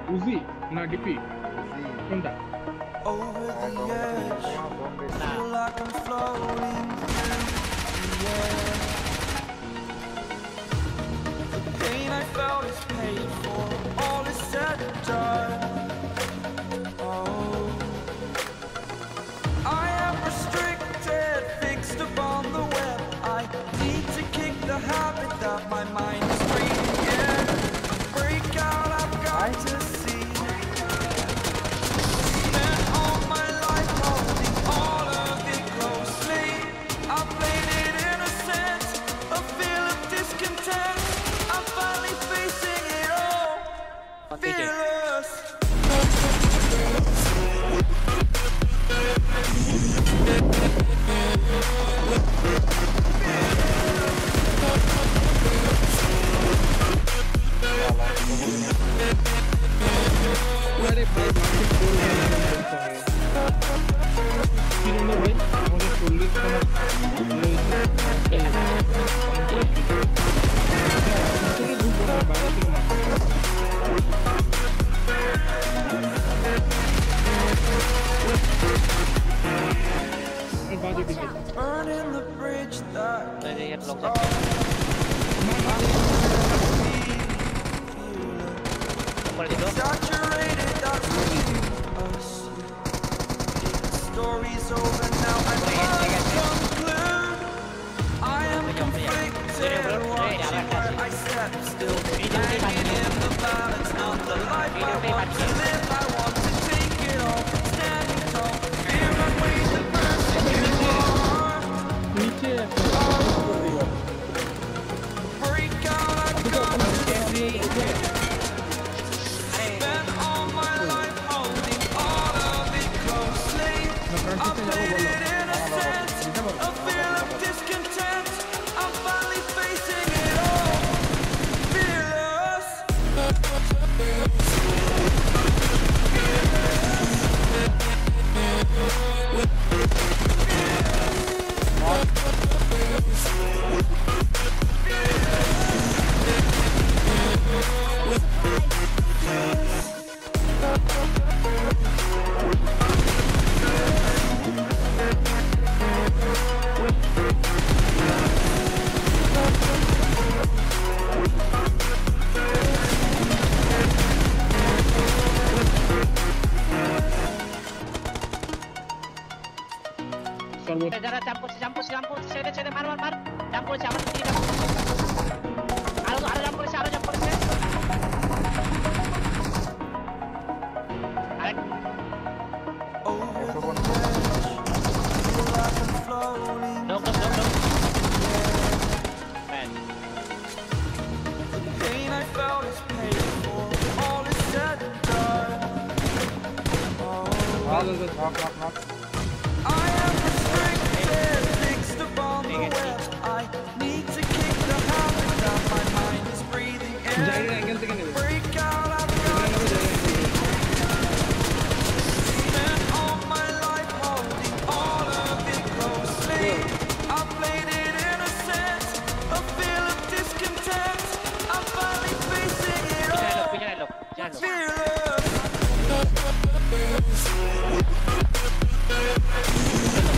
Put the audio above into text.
উজি না ডিপি কোনটা? Over the edge, feel like I'm floating through the air. The pain I felt is paid for, all is said and done. Oh, I am restricted, fixed upon the web. I need to kick the habit that my mind is breathing in. Break out, I've got to see. Spent all my life holding all of it closely. I played it innocent, a feel of discontent. I'm finally facing it all, fearless. আরে ভাই market করবে কিরণে ভাই আমাদের 40 Burning the bridge that saturated, that's us. Story's over now, I must conclude. I am conflicted, watching where I step still. Hanging in the balance, not the life I want to live. I want to take it all, standing tall. Fear I weigh the person you are. Break out, I've got to see. Spent all my life holding all of it closely. I played it innocent, a feel of discontent. I'm finally facing it all, fearless. যারা jump করছে ছেড়ে মার jump করেছে আমার দিকে আরো jump করেছে আরেক লোক Pain I felt is paid for, all is said and done. I am restricted, fixed upon the web. I need to kick the habit that my mind is breathing in. Break out, I've got to see. Spent all my life holding all of it closely. I played it innocent, a feel of discontent. I'm finally facing it all, fearless.